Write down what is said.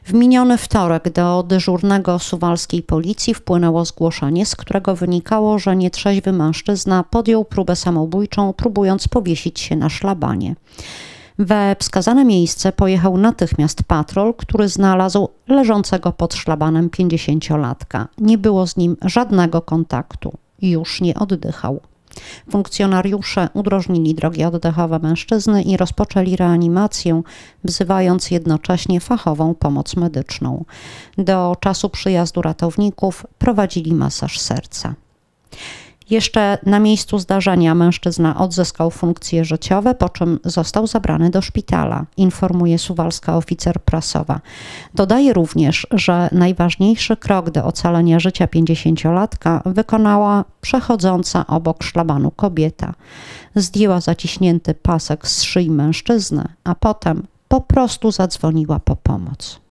W miniony wtorek do dyżurnego suwalskiej policji wpłynęło zgłoszenie, z którego wynikało, że nietrzeźwy mężczyzna podjął próbę samobójczą, próbując powiesić się na szlabanie. We wskazane miejsce pojechał natychmiast patrol, który znalazł leżącego pod szlabanem 50-latka. Nie było z nim żadnego kontaktu. Już nie oddychał. Funkcjonariusze udrożnili drogi oddechowe mężczyzny i rozpoczęli reanimację, wzywając jednocześnie fachową pomoc medyczną. Do czasu przyjazdu ratowników prowadzili masaż serca. Jeszcze na miejscu zdarzenia mężczyzna odzyskał funkcje życiowe, po czym został zabrany do szpitala, informuje suwalska oficer prasowa. Dodaje również, że najważniejszy krok do ocalenia życia 50-latka wykonała przechodząca obok szlabanu kobieta. Zdjęła zaciśnięty pasek z szyi mężczyzny, a potem po prostu zadzwoniła po pomoc.